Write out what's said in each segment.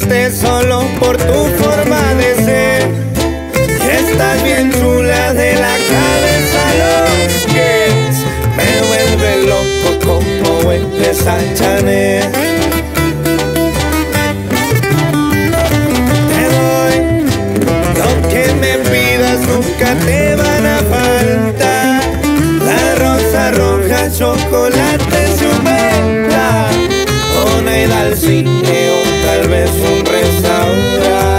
cambiaste solo por tu forma de ser. Estás bien chula de la cabeza a los pies. Me vuelve loco como hueles a Chanel. Te doy lo que me pidas, nunca te van a faltar. La rosa roja, chocolate, su menta, una ida al cine o tal vez un restaurante.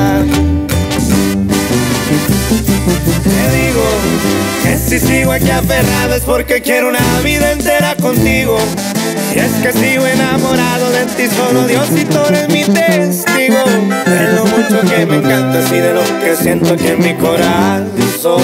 Te digo que si sigo aquí aferrado es porque quiero una vida entera contigo. Y es que sigo enamorado de ti, solo Diosito eres mi testigo. De lo mucho que me encantas y de lo que siento aquí en mi corazón.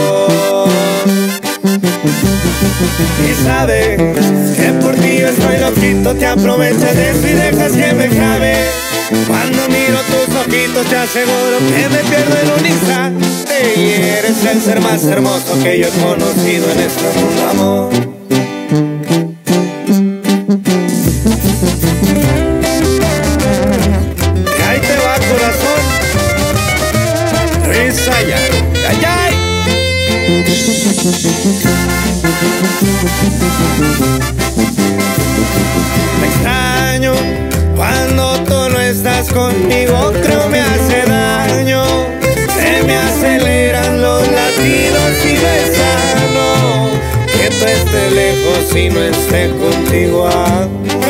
Y sabes que por ti yo estoy loquito, te aprovechas de eso y dejas que me clave. Cuando miro tus ojitos te aseguro que me pierdo en un instante. Y eres el ser más hermoso que yo he conocido en este mundo, amor. Y ahí te va, corazón. Risa ya, ay, ay. Me extraño cuando tú no estás conmigo, creo me hace daño. Se me aceleran los latidos y no es sano que tú estés lejos y no esté contigo, amor.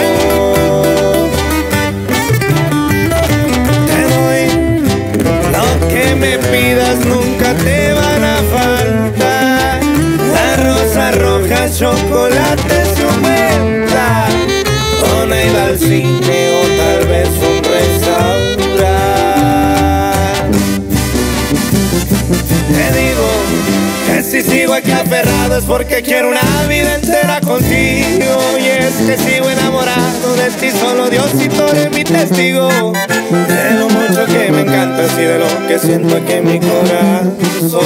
Te doy lo que me pidas, nunca te van a faltar. La rosa roja, chocolate, su menta, una ida al cine o tal vez un restaurante. Te digo que si sigo aquí aferrado es porque quiero una vida entera contigo. Y es que sigo enamorado de ti, solo Diosito eres mi testigo. De lo mucho que me encantas y de lo que siento aquí en mi corazón.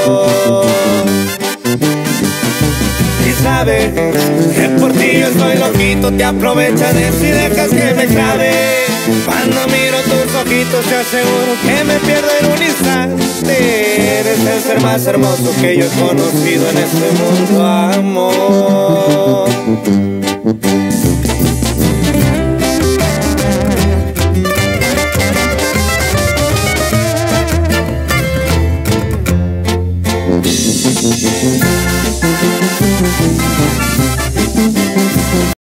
Y sabes que por ti yo estoy loquito, te aprovechas de eso y dejas que me clave. Cuando miro tus ojitos te aseguro que me pierdo en un instante. Eres el ser más hermoso que yo he conocido en este mundo, amor.